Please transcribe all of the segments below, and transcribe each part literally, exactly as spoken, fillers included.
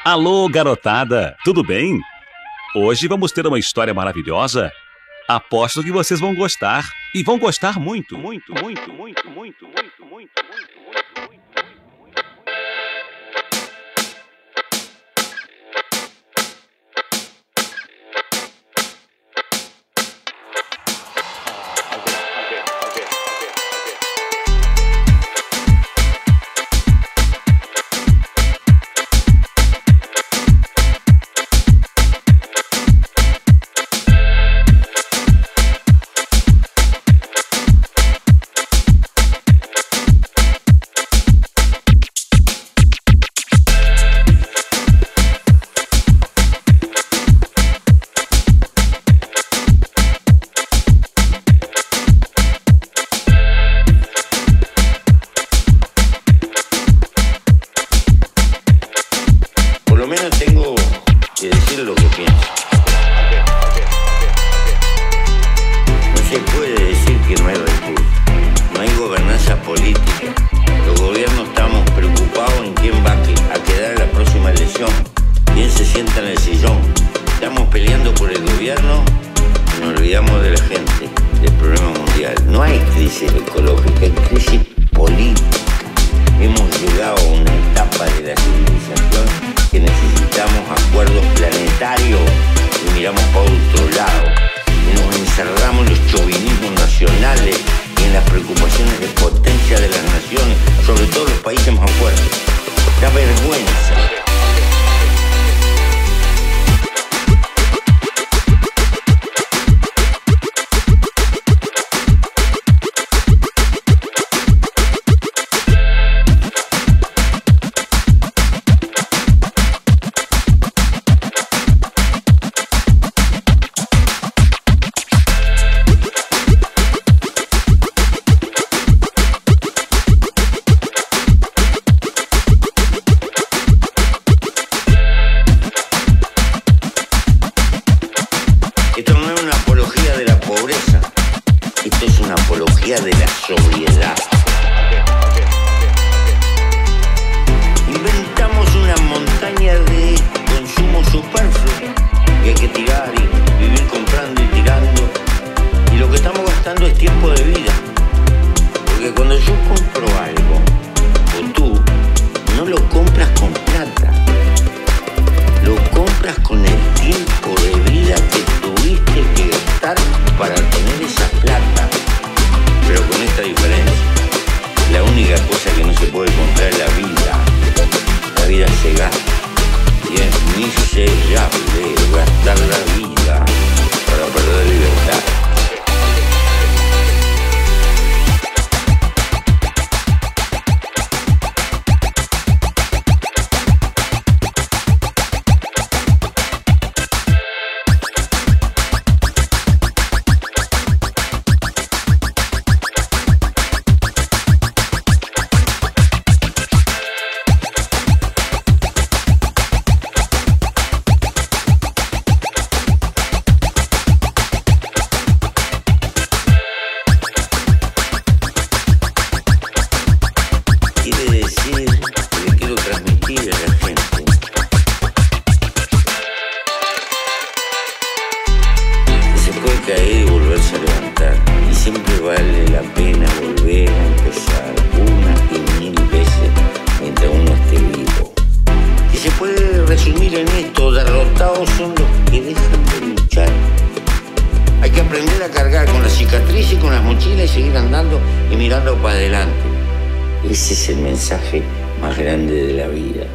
Alô, garotada, tudo bem? Hoje vamos ter uma história maravilhosa. Aposto que vocês vão gostar. E vão gostar muito, muito, muito, muito, muito, muito, muito, muito, muito, muito. Ese es el mensaje más grande de la vida.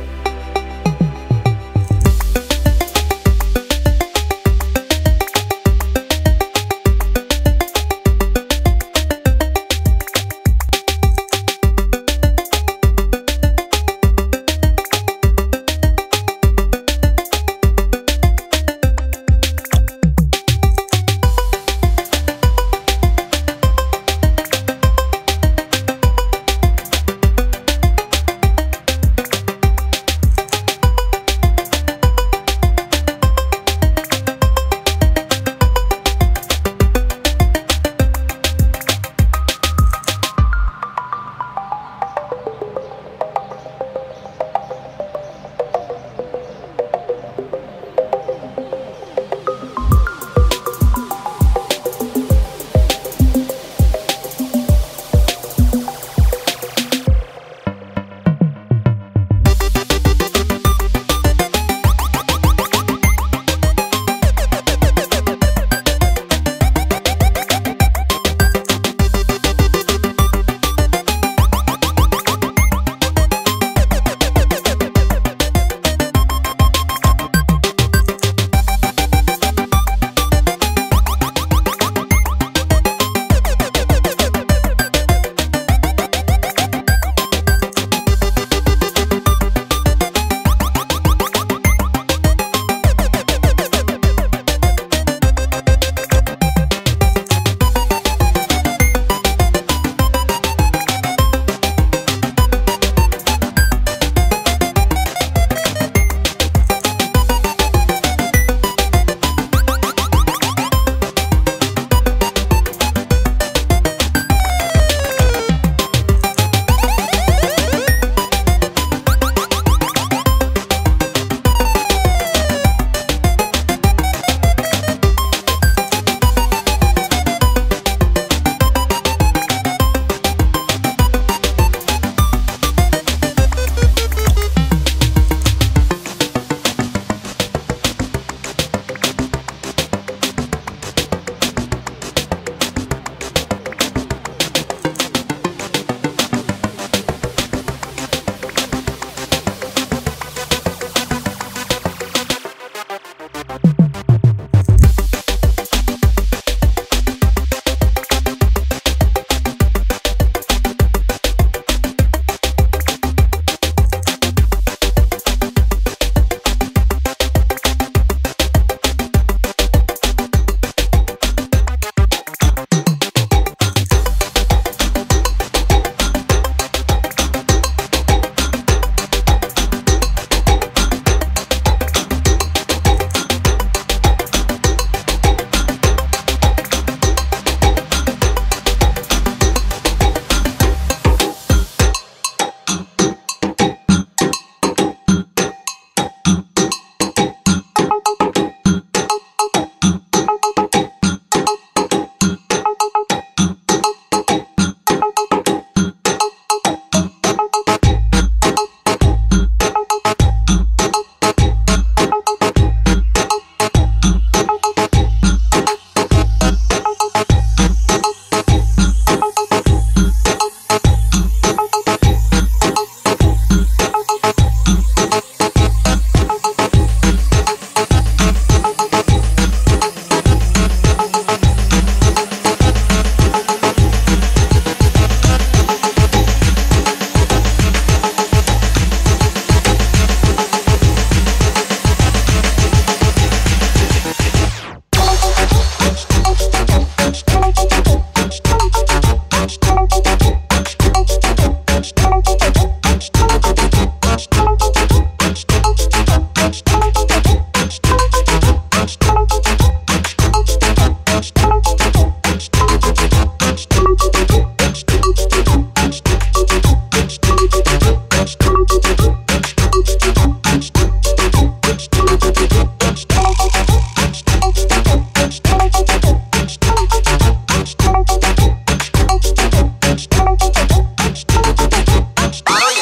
Para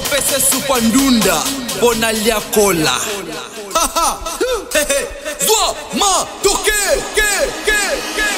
Pese supandunda bona liakola. Haha. Hehe. Zwa ma toke ke ke ke.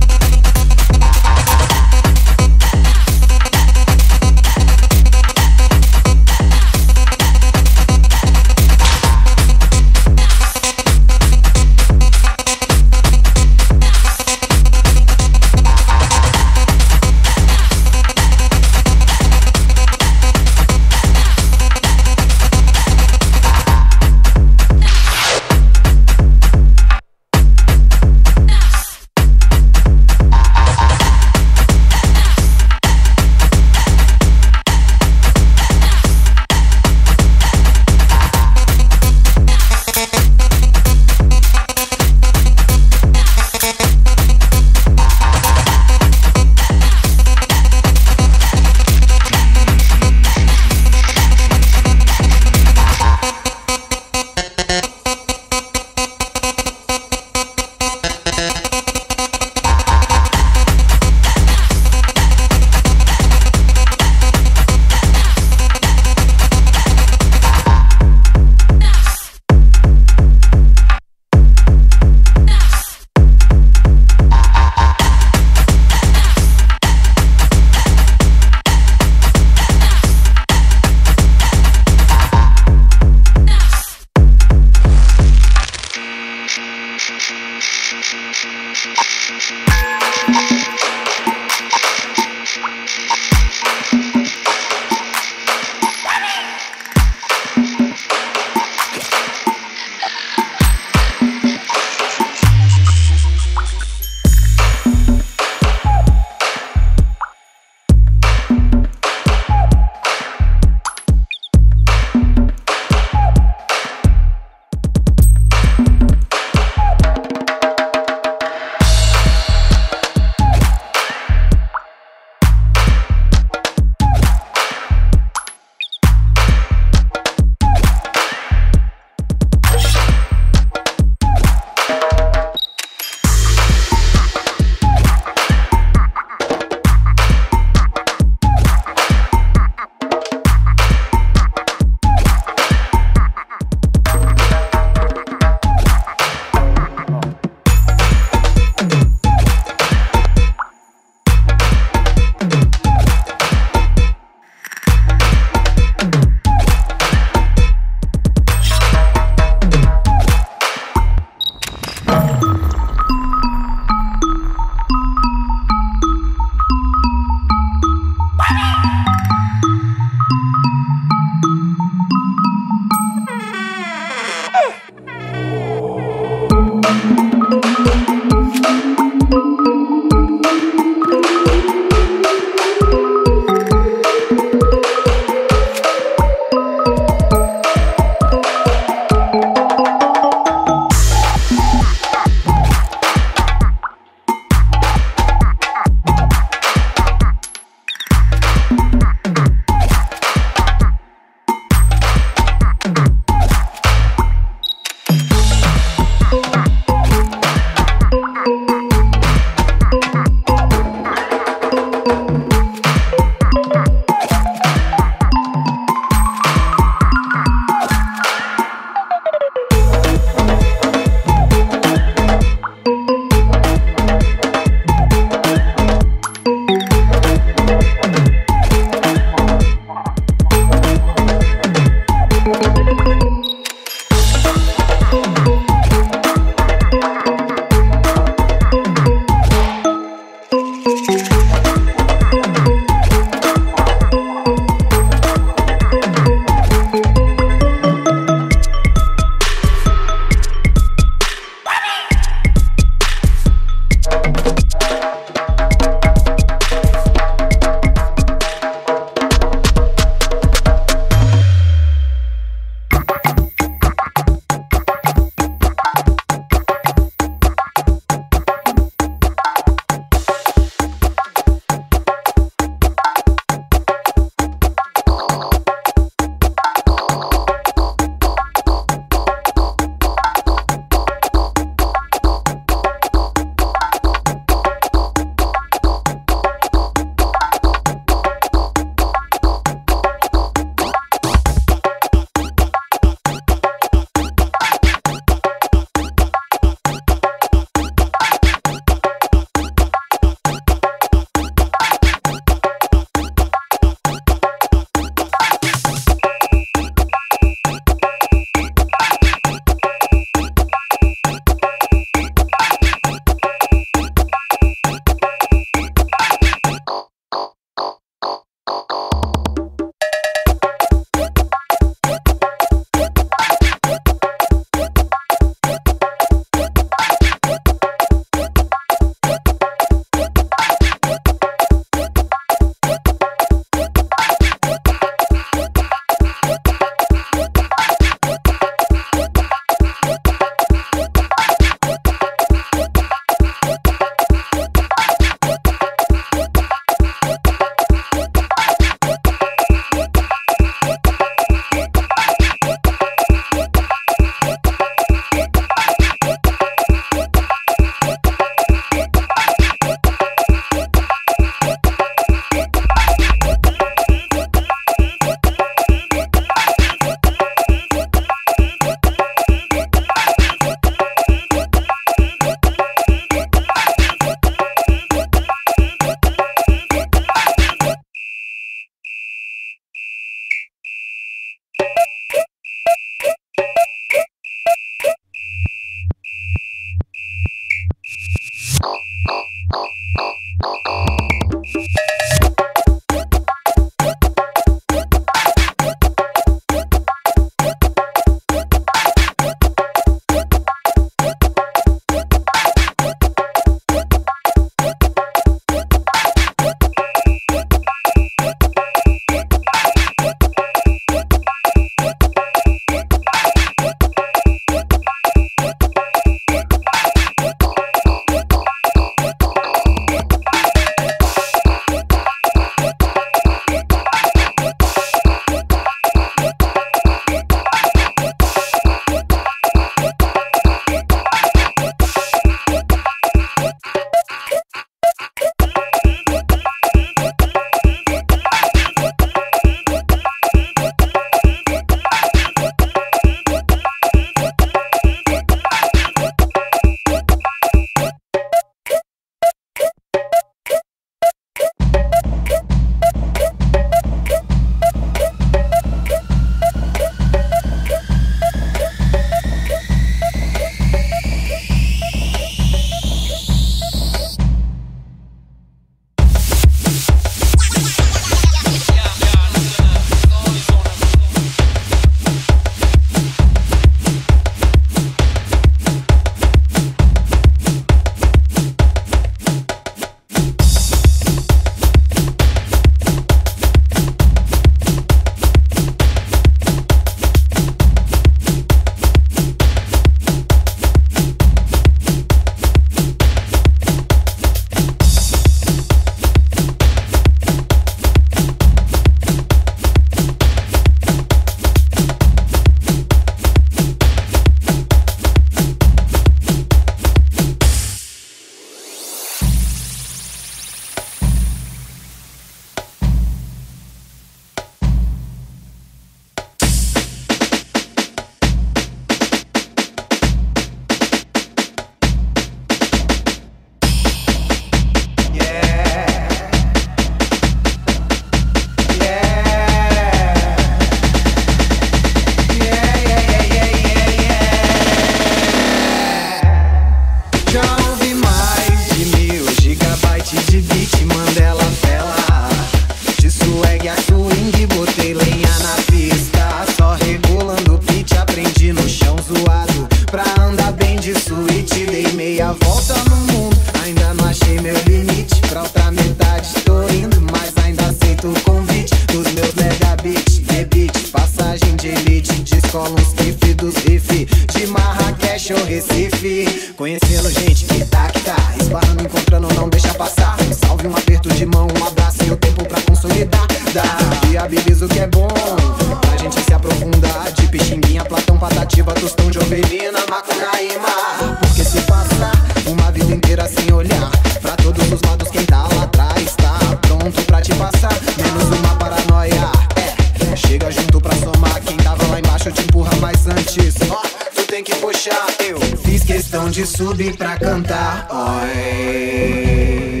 Viabiliza o que é bom pra gente se aprofundar. De Pixinguinha, Platão, Patativa, Tostão de Ovelina, Macunaíma. Porque se passa uma vida inteira sem olhar pra todos os lados, quem tá lá atrás tá pronto pra te passar. Menos uma paranoia, é, chega junto pra somar. Quem tava lá embaixo te empurra mais antes, ó, tu tem que puxar. Eu fiz questão de subir pra cantar, oi.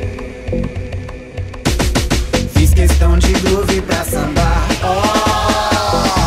Fiz questão de groove pra sambar, oh.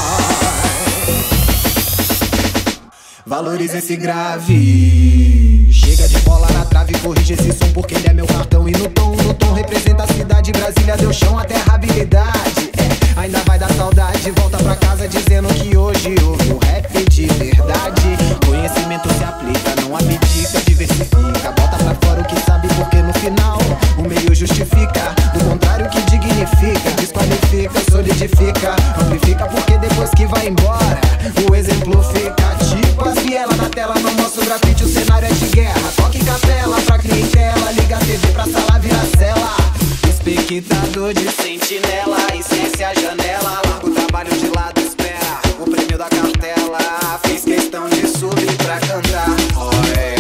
Valoriza esse grave. Chega de bola na trave, corrige esse som porque ele é meu cartão. E no tom, no tom representa a cidade. Brasília deu chão, a terra habilidade, é, ainda vai dar saudade. Volta pra casa dizendo que hoje houve um rap de verdade. Conhecimento se aplica, não abdica, diversifica. Bota pra fora o que sabe porque no final o meio justifica. Do contrário que dignifica, desqualifica, solidifica, amplifica. Porque depois que vai embora o exemplo fica. Tipo as vielas na tela, não mostra o grafite, o cenário é de guerra. Toque em capela pra clientela, liga a T V pra sala, vira cela. Espectador de sentinela, esquece a janela. Larga o trabalho de lado, espera o prêmio da cartela. Fiz questão de subir pra cantar, oi.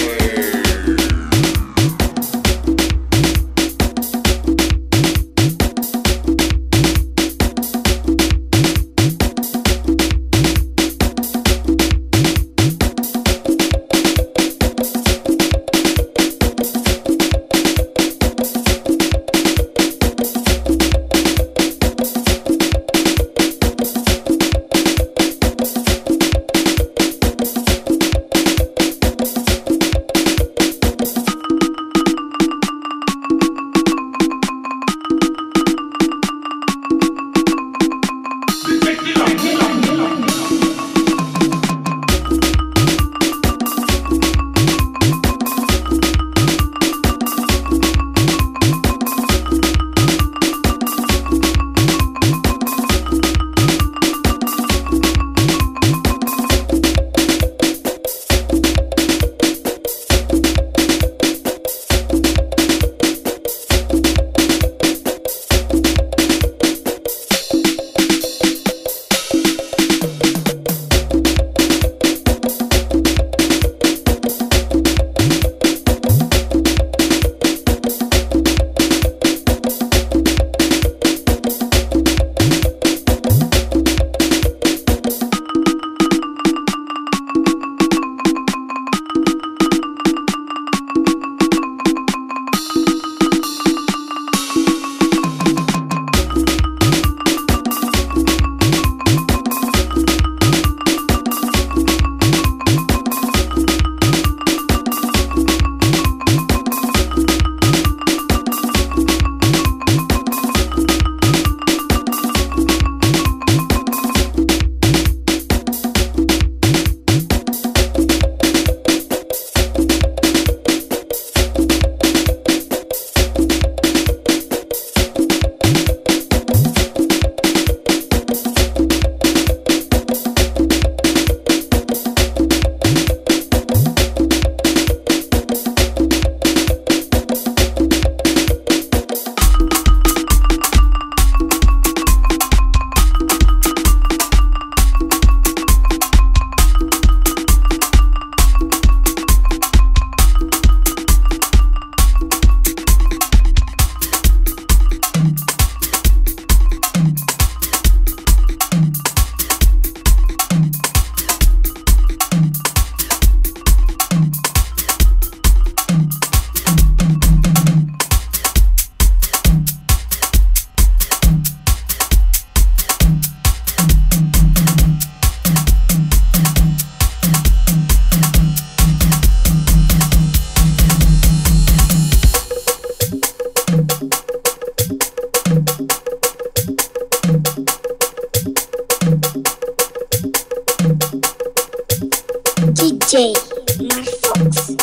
D J Marfox.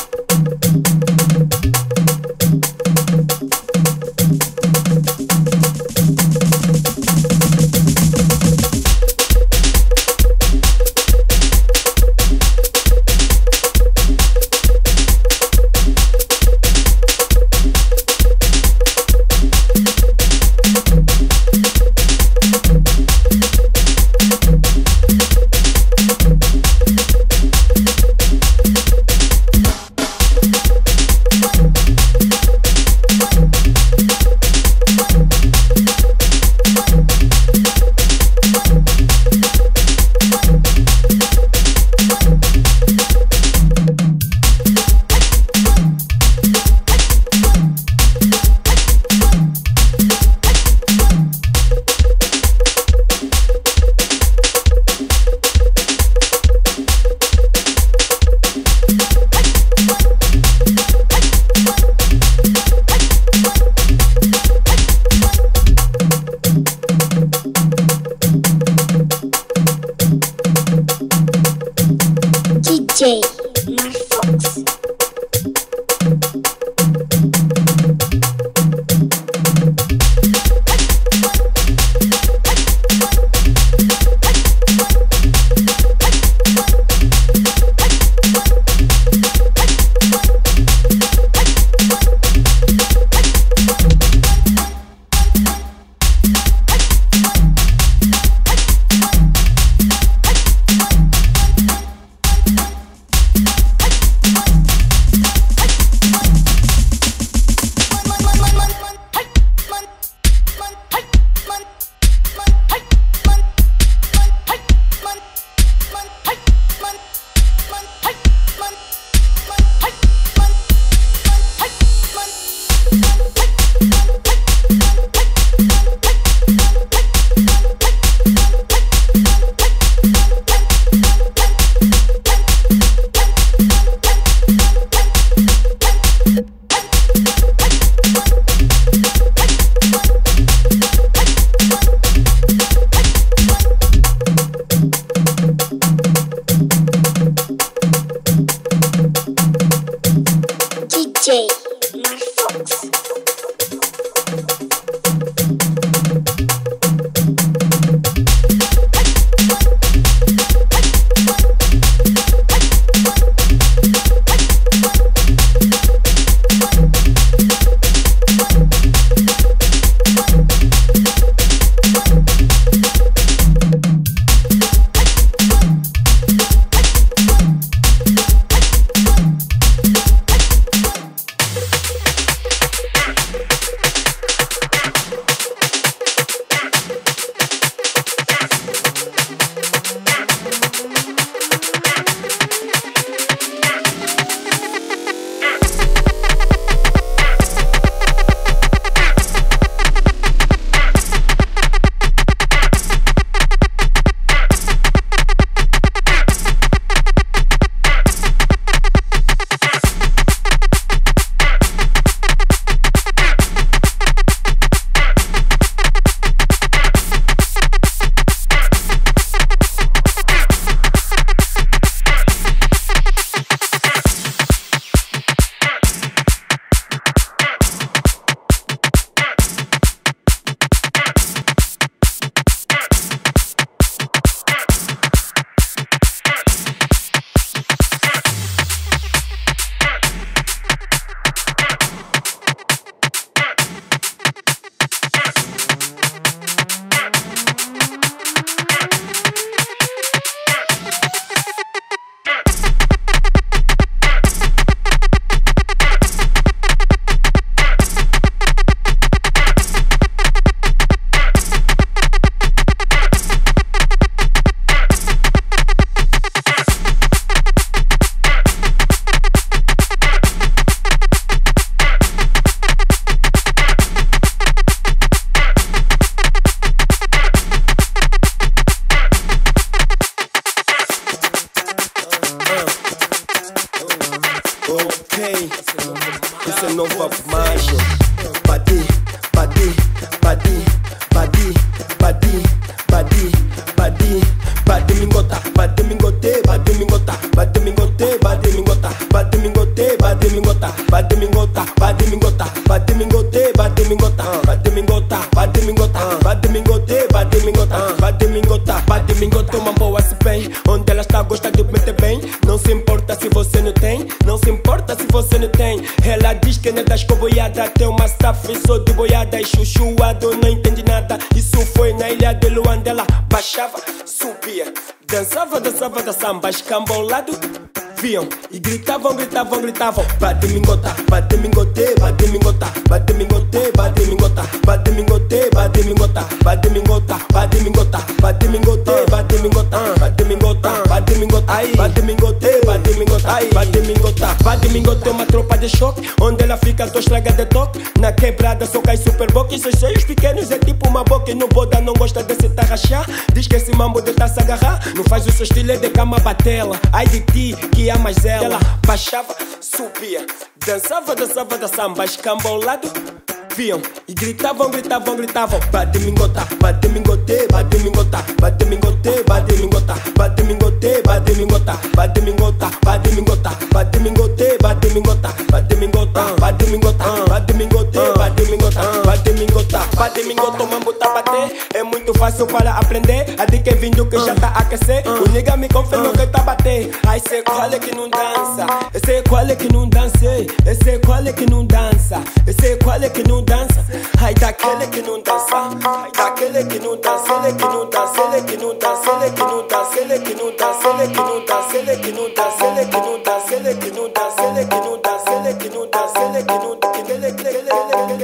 bate mingote, bate mingota, bate mingota, bate mingota, bate mingote, bate mingota, bate mingota, bate mingota, uma boa se bem, onde ela está gosta de meter bem, não se importa se você não tem, não se importa se você não tem, ela diz que não é das coboiadas, tem uma staff só de boiada e chuchuado, não entende nada, isso foi na ilha de Luanda, ela baixava, subia, dançava, dançava, dançava, escambolado, viam e gritavam, gritavam, gritavam, bate mingota, bate mingote, bate mingota, bate mingote, bate mingota, bate mingote, bate mingota, bate mingota, bate mingota, bate mingote, bate mingota, bate mingota, bate mingota, aí, bate mingote, bate mingota, aí, bate mingota, bate mingote, uma tropa de choque, onde ela fica tua estraga de toque, na quebrada só cai super boca, e seus cheios pequenos é tipo uma boca, e no boda não gosta de se tarrachar, diz que esse mambo de tá se agarrar, não faz o seu estilo é de cama batela, ai de ti que mas ela, ela baixava, subia, dançava, dançava, dançava, escambolado, viam e gritavam, gritavam, gritavam, bate mingota, bate mingote, bate mingota, bate mingote, bate mingota, bate mingote, bate mingota, bate mingota, bate mingota, bate mingote, bate mingota, bate mingota, bate mingota, bate mingote, bate mingota, bate mingota, bate mingota, mambo tá bater, é muito fácil para aprender, a dica é vindo que já tá aquecer, o nigga me confirmou que tá bater, ai sei qual é que não dança, esse é qual é que não dança, esse é qual é que não dança, esse é qual é que não dança, ai daquele que não dança, ai daquele que não dança, ele que não dança, ele que não dança, ele que não dança, ele que não dança, ele que não dança, ele que não dança, ele que não dança, ele que não dança, ele que não dança, ele que não dança, ele que não dança, ele que não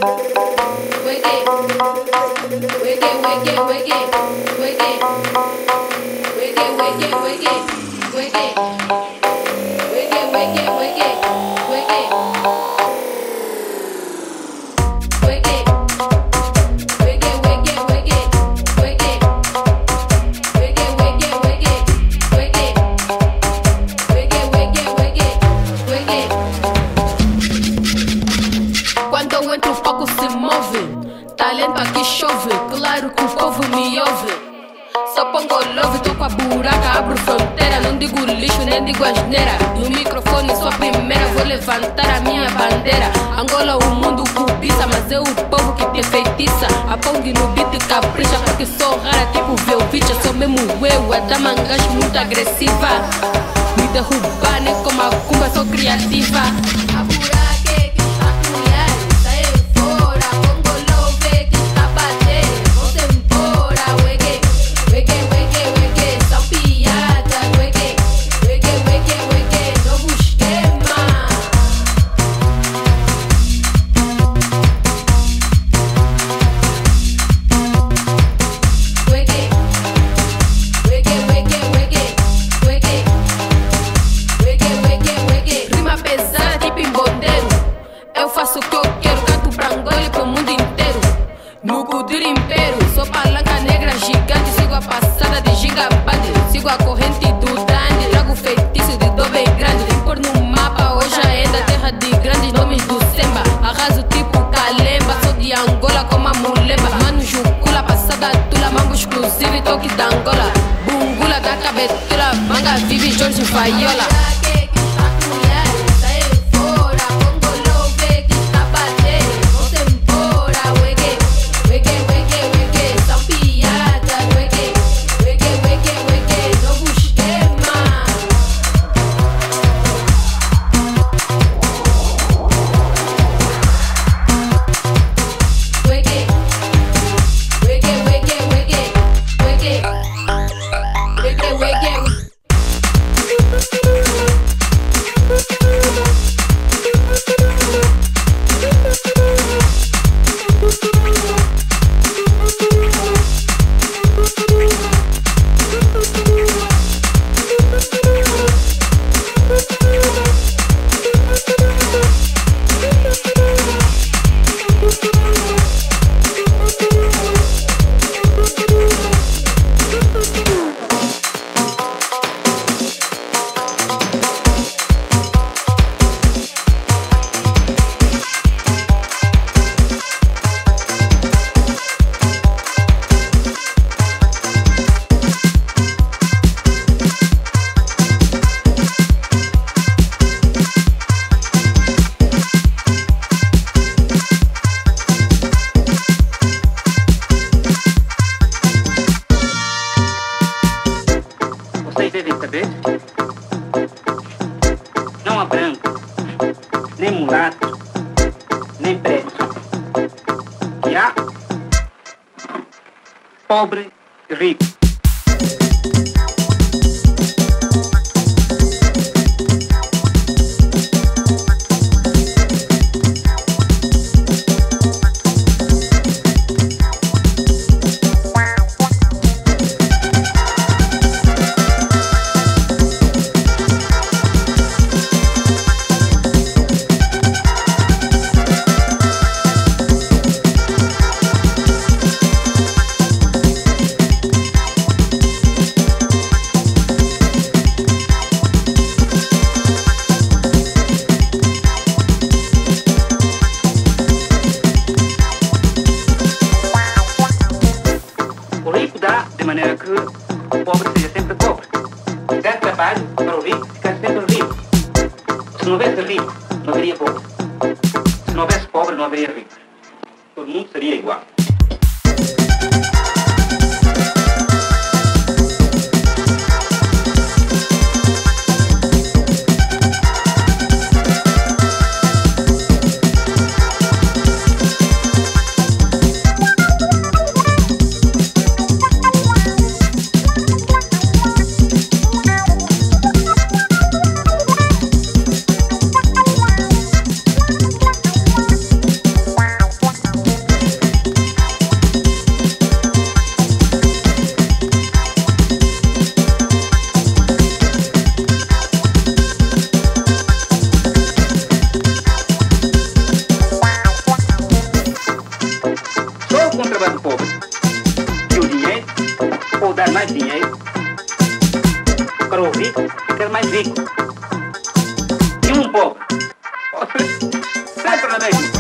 Quando eu entro o foco se move, talento aqui chove, claro que o povo me ouve. Só pongo love, tô com a buraca, abro fronteira, não digo lixo, nem digo asneira. No microfone sou a primeira, vou levantar a minha bandeira. Angola o mundo cobiça, mas é o povo que te feitiça. A Pong no beat capricha, porque sou rara tipo Velvicha. Sou mesmo eu, a da mangas muito agressiva. Me derrubar nem como a cumba, sou criativa. A buraca é que está colher, sai fora, pongo love que está bater. Vou embora, wege, wege, wege, wege, são piada, wege, wege, wege, wege, novo esquema. Wege, wege, wege, wege, wege, wege, wege, wege. Rima pesada tipo embondeiro. Eu faço o que eu quero, canto pra Angola e pro mundo inteiro. No Gudir Império, sou palanca negra gigante. Sigo a passada de gigabande, sigo a corrente do dandy. Trago feitiço de dobe grande, tem pôr no mapa hoje ainda. Terra de grandes nomes do Semba, arraso tipo Kalemba. Sou de Angola como a muleba, mano Jucula, passada tula, mambo exclusivo, toque da Angola. Bungula da cabetura, manga vive Jorge Faiola. Wiggy, wiggy, wiggy. pobre e rico. O rico dá de maneira que o pobre seja sempre pobre. Se der trabalho para o rico, ficar sempre rico. Se não houvesse rico, não haveria pobre. Se não houvesse pobre, não haveria rico. Todo mundo seria igual. O trabalho pobre e o dinheiro, ou dar mais dinheiro para o rico ficar mais rico. E um pobre, ou seja, sempre na mesma.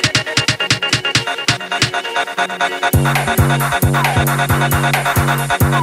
Thank you.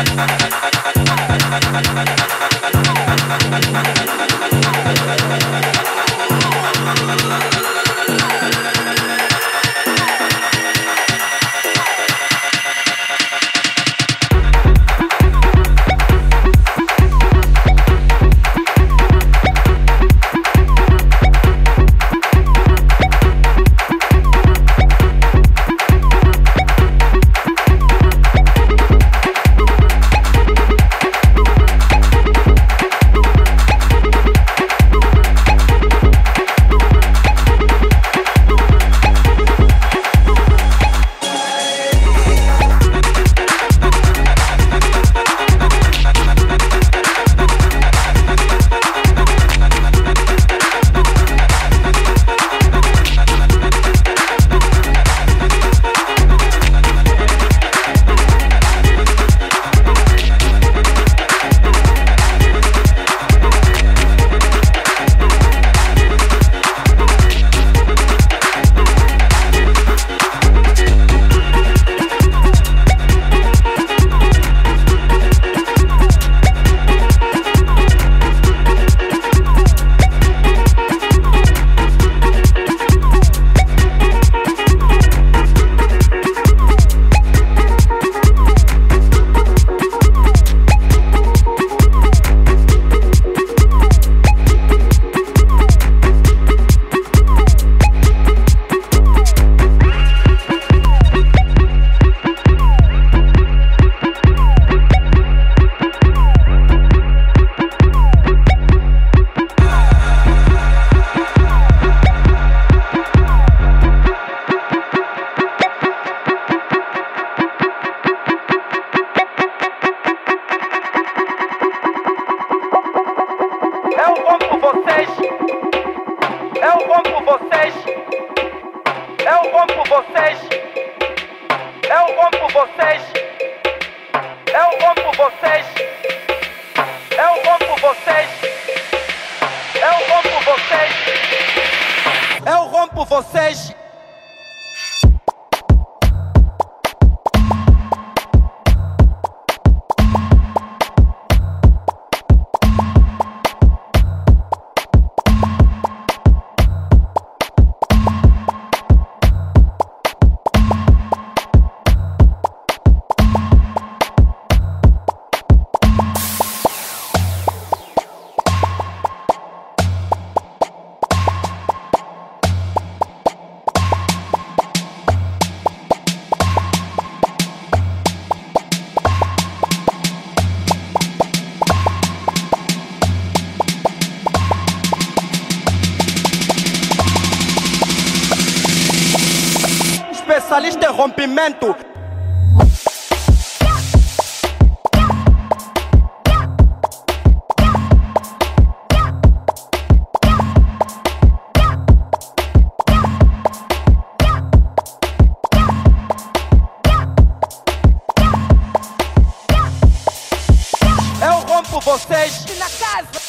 Especialista em rompimento. Eu rompo vocês na casa.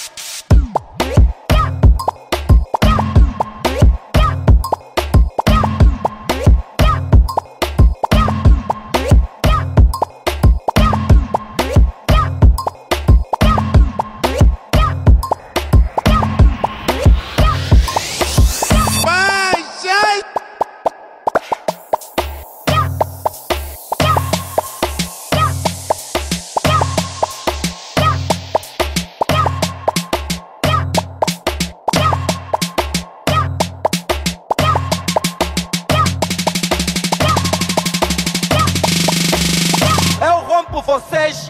Vocês.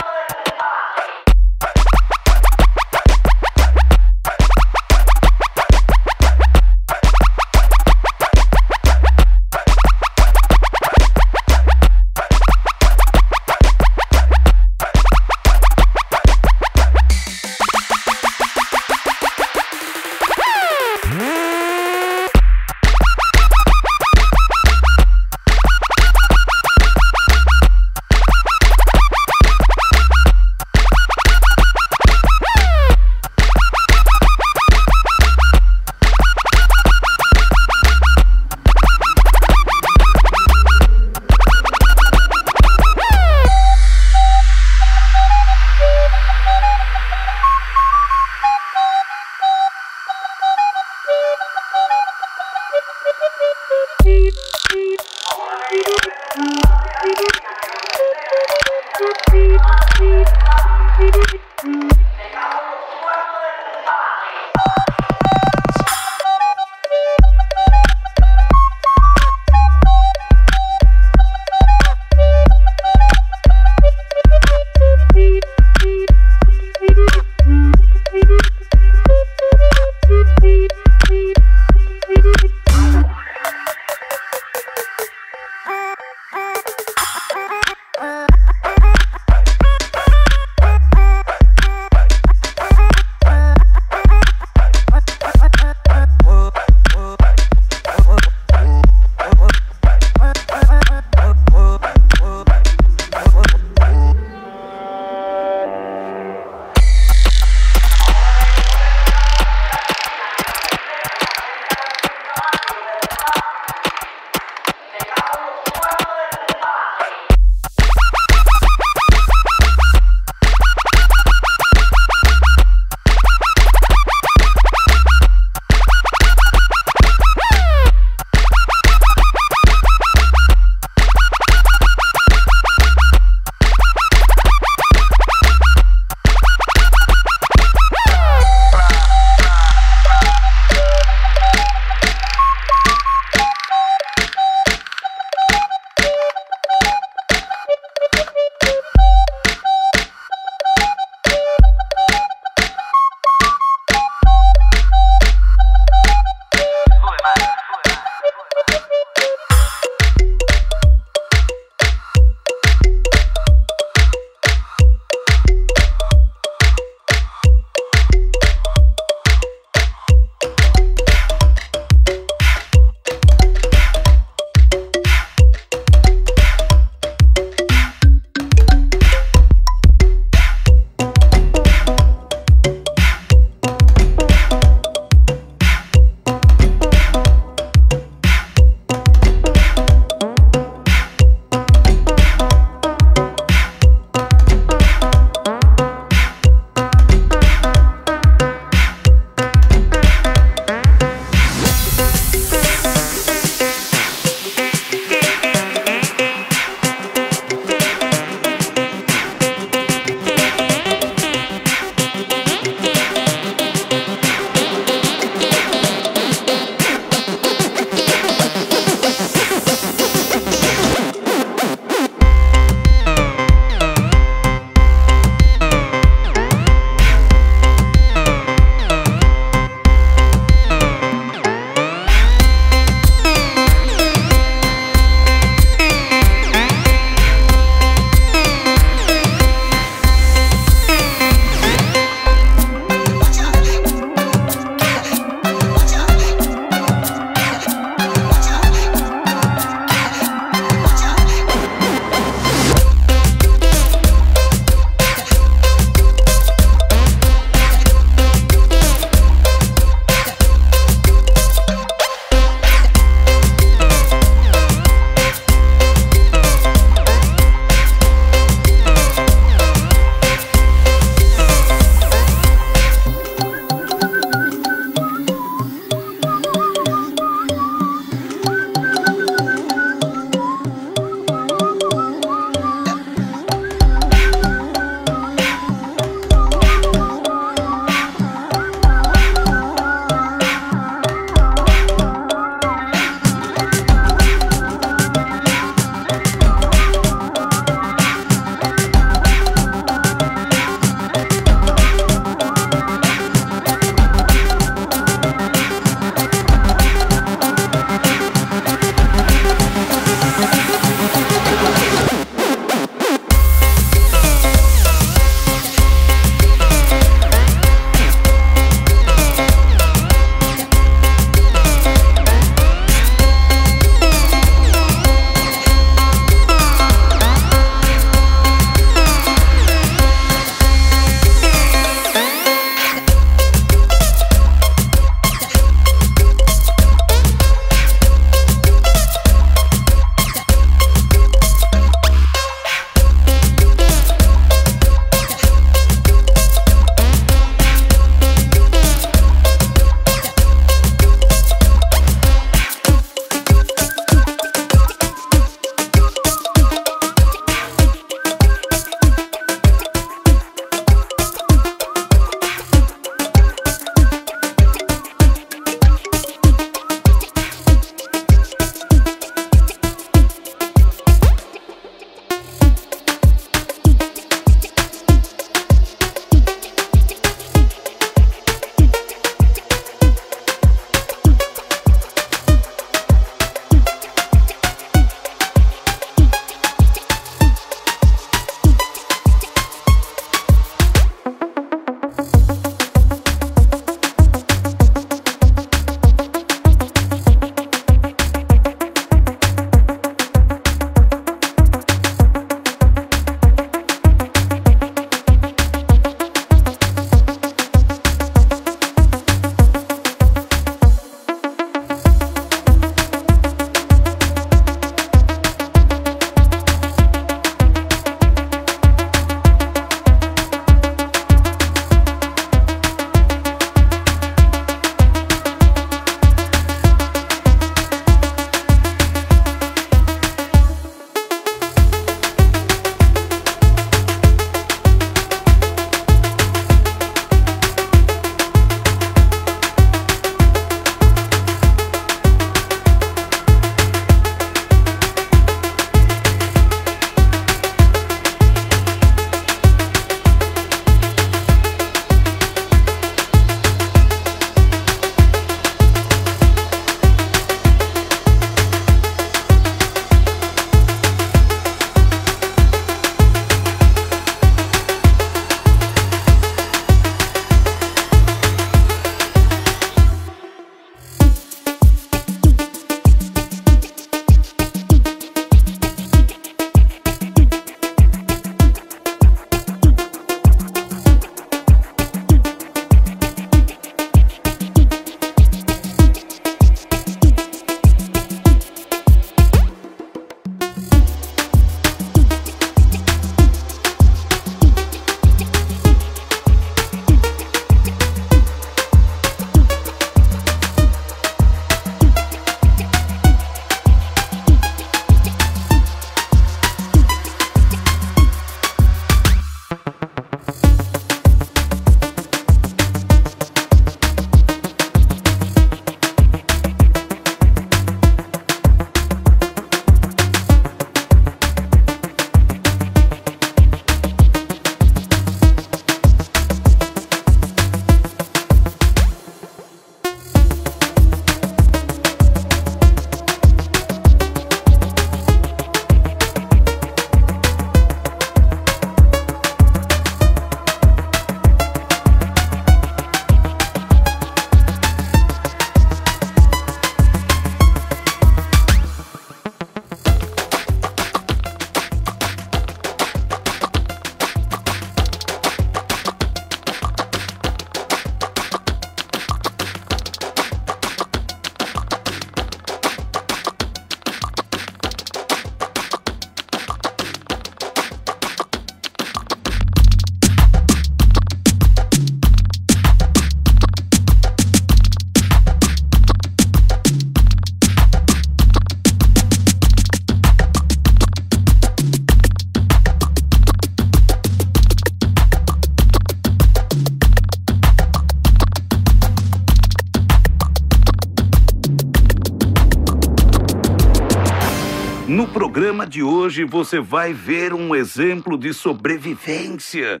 No programa de hoje você vai ver um exemplo de sobrevivência.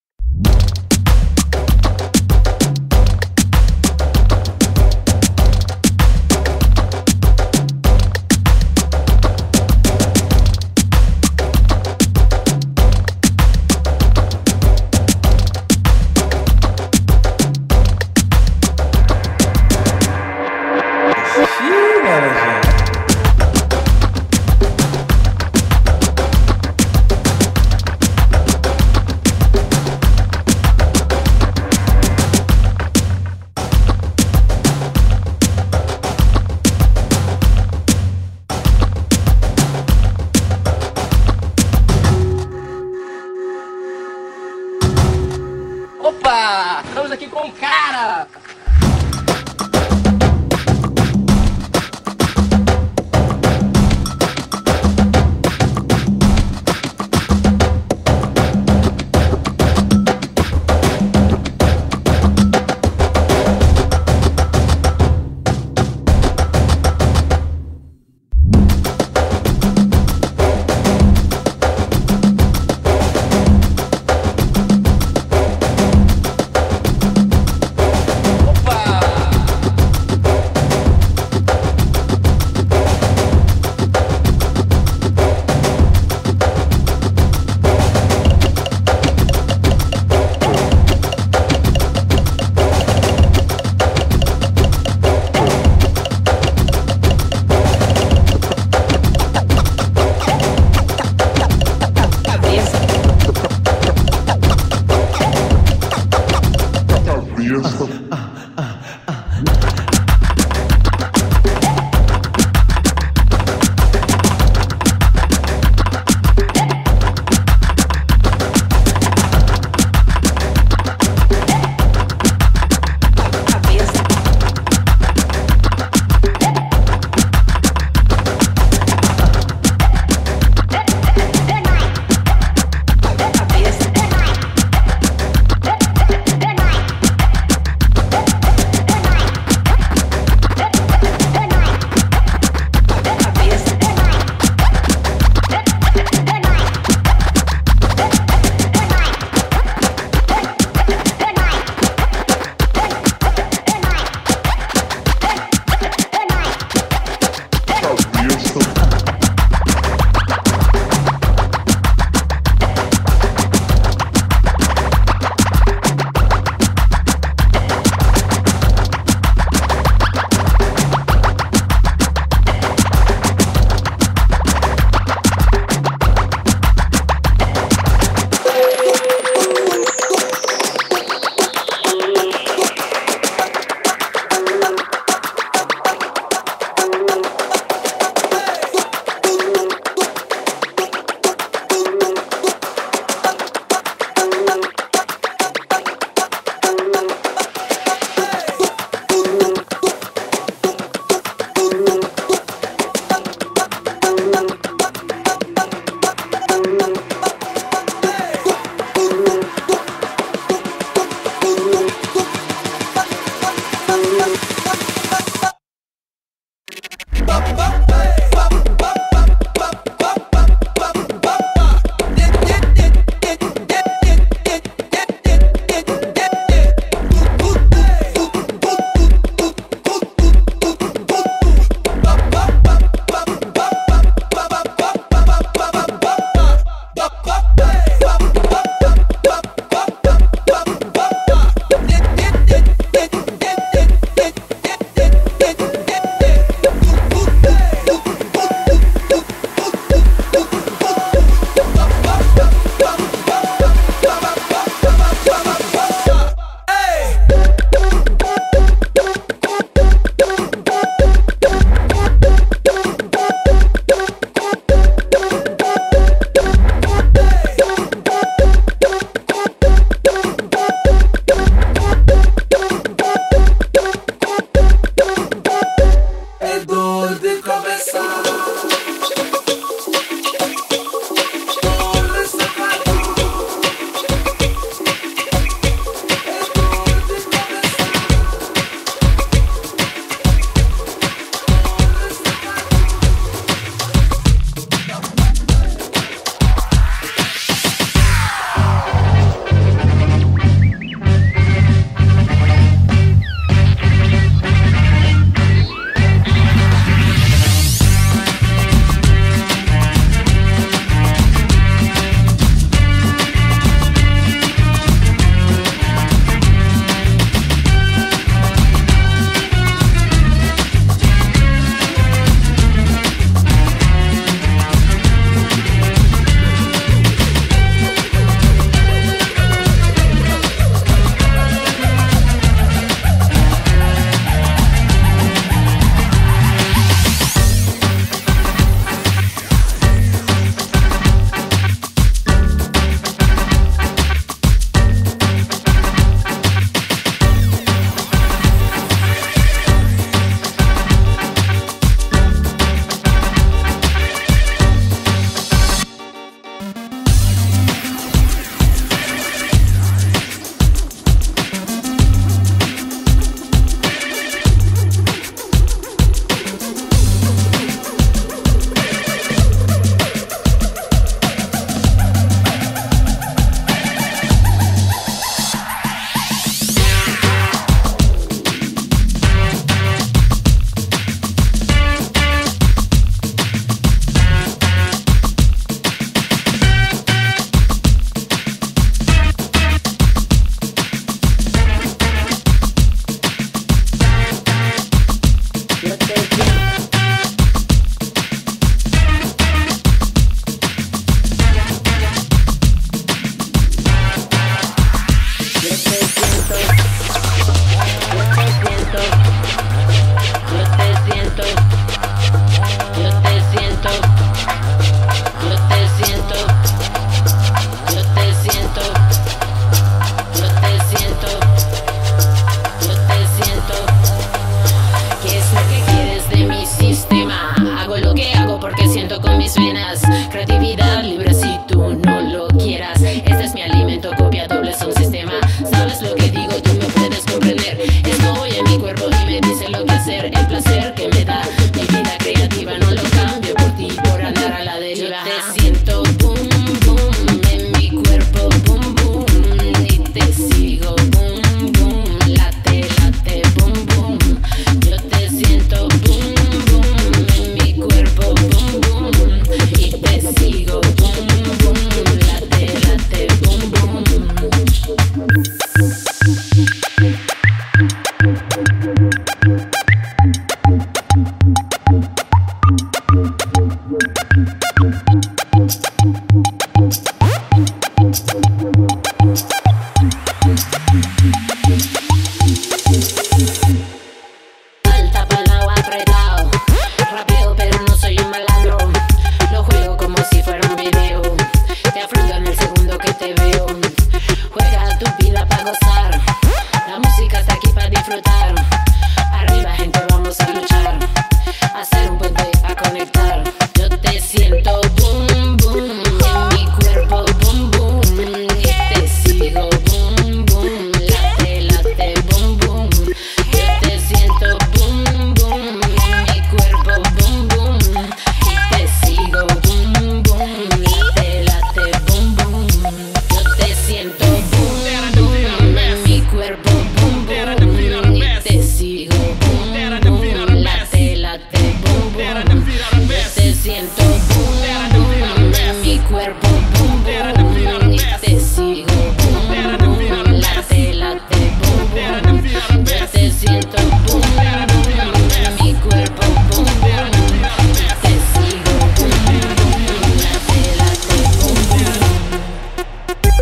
Opa! Estamos aqui com um cara! más. Creatividad libre si tú no lo quieras. Este es mi alimento, copia doble, es un sistema. Sabes lo que digo, tú me puedes comprender. Estoy en mi cuerpo y me dice lo que hacer. El placer que me da mi vida creativa no lo cambio por ti, por andar a la deriva. Yo te siento boom, boom, en mi cuerpo, boom, boom, y te sigo, boom, boom, late, late, boom, boom. Yo te siento boom, boom, en mi cuerpo, boom, boom, y te sigo, boom, boom, late, late, boom, boom. Alta palao apretado, rapeo pero no soy un malandro. Lo juego como si fuera un video. Te afronto en el segundo que te veo. Juega tu vida para gozar. La música está aquí para disfrutar. Arriba gente, vamos a luchar. Hacer un puente a conectar. Yo te siento boom, boom, en mi cuerpo, boom, boom, y te sigo, boom, boom, late, late, boom, boom. Yo te siento boom, boom, en mi cuerpo, boom, boom, y te sigo, boom, boom, late, late, boom, boom. Yo te siento boom, boom, en mi cuerpo, boom, boom, y te sigo, boom, boom, late, late, boom, boom. Yo te siento boom, boom, en mi cuerpo, boom, boom, y te sigo, boom, boom, late, late, boom, boom. Yo te siento boom, boom, en mi cuerpo, boom, boom, y te sigo, boom, boom, late, late, boom, boom.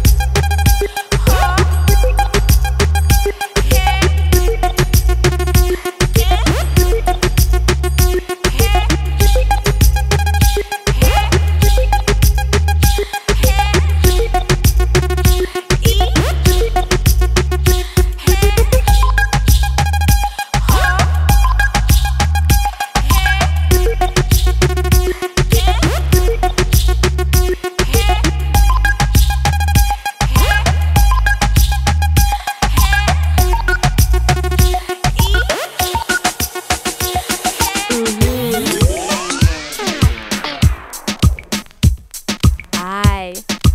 Ay.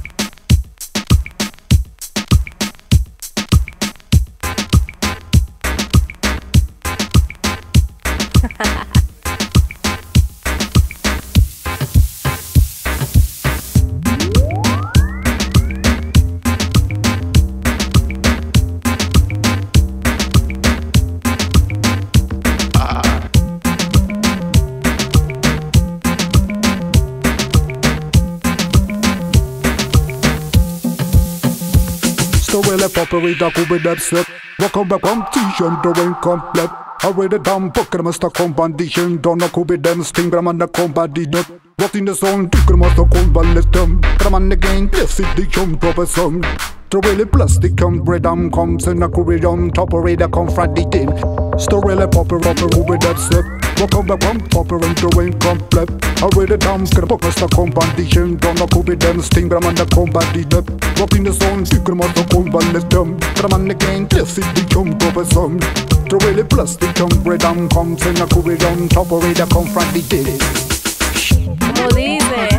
So well a pop with a cool with that set. Walk on back competition, doing complete. I read it down, book and master competition. Don't know cool with them, sting, but I'm on the competition. What in the zone, take them master competition. But I'm on the game, yes, it the jump professor. To really plastic come bread and comes and a Korean top of it, a confronting. Still really pop it up with that set. Walk on back one popper and doing complete. I read it down, get a book master competition. Don't know cool with them, sting, but I'm on the competition. What in the zone, take them master competition. But I'm on the game, yes, it the jump professor. To really plastic come bread and comes and a Korean top of it, a confronting. Como dice.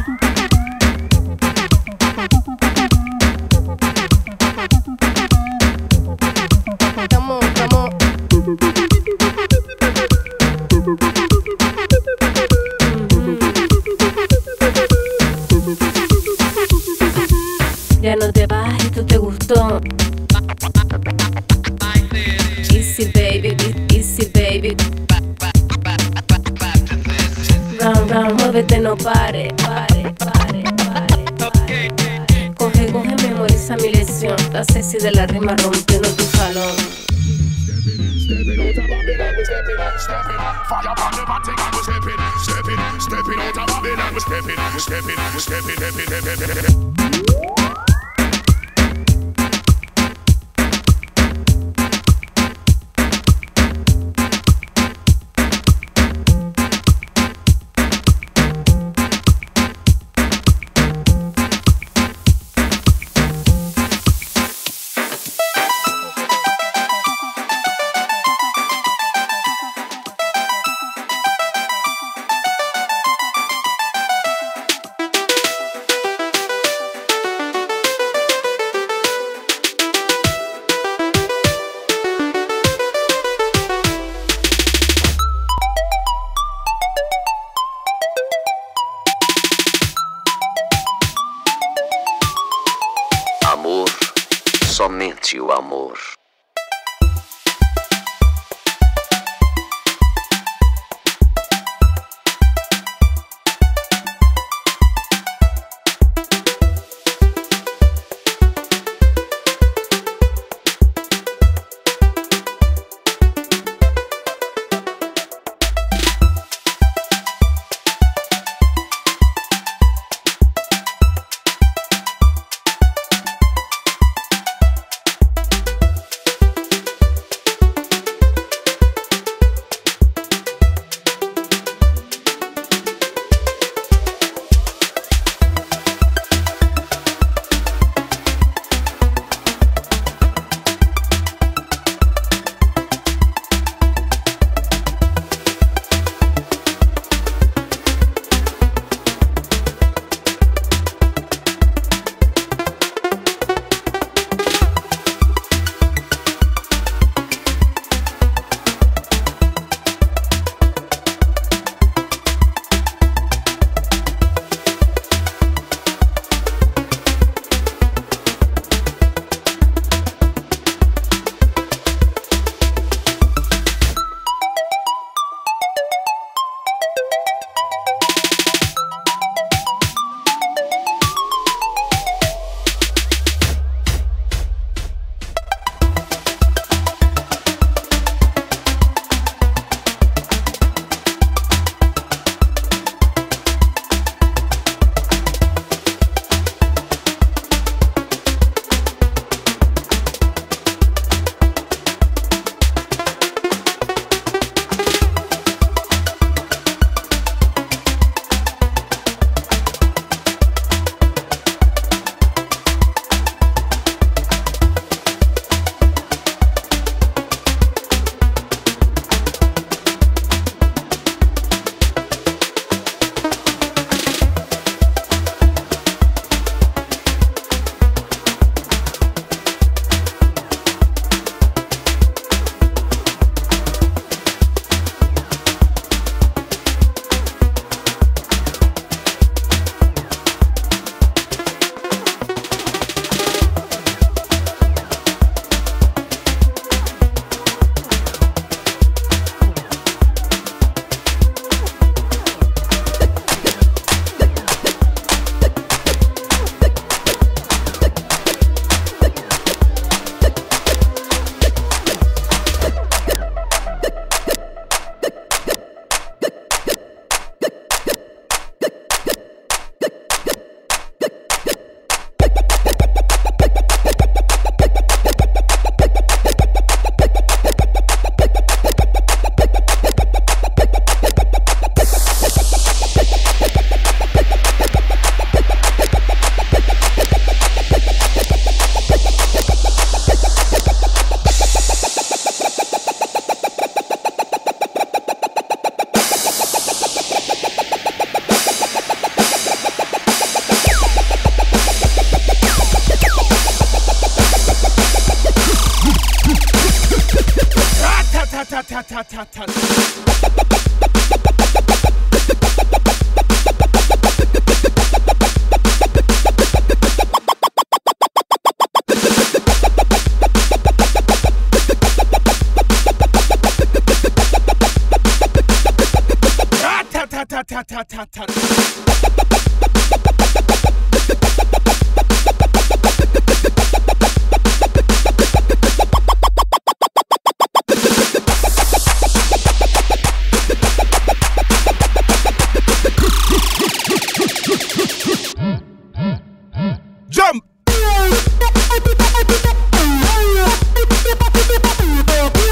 Come on, come on. Ya no te vas, esto te gustó. Easy baby, easy baby. Round, round, muévete, no pare, pare, pare, pare, pare. Coge, coge, memoriza mi lección. La sexy de la rima rompiendo tu salón. Stepping out of Babylon, we stepping, stepping. Fire from the batting and we stepping, stepping, stepping out of Babylon, we stepping, we stepping, we stepping, stepping, stepping, stepping. somente o amor.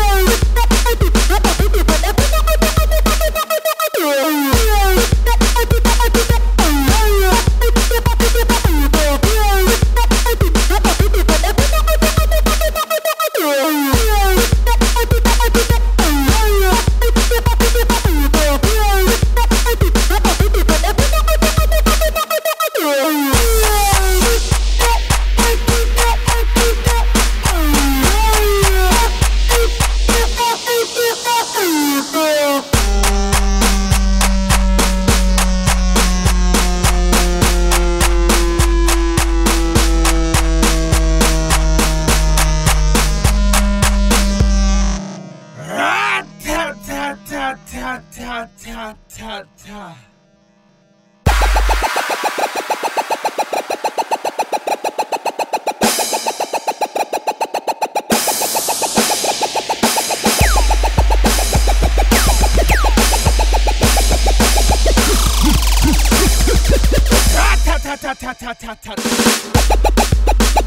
Jump! ta ta ta ta ta ta.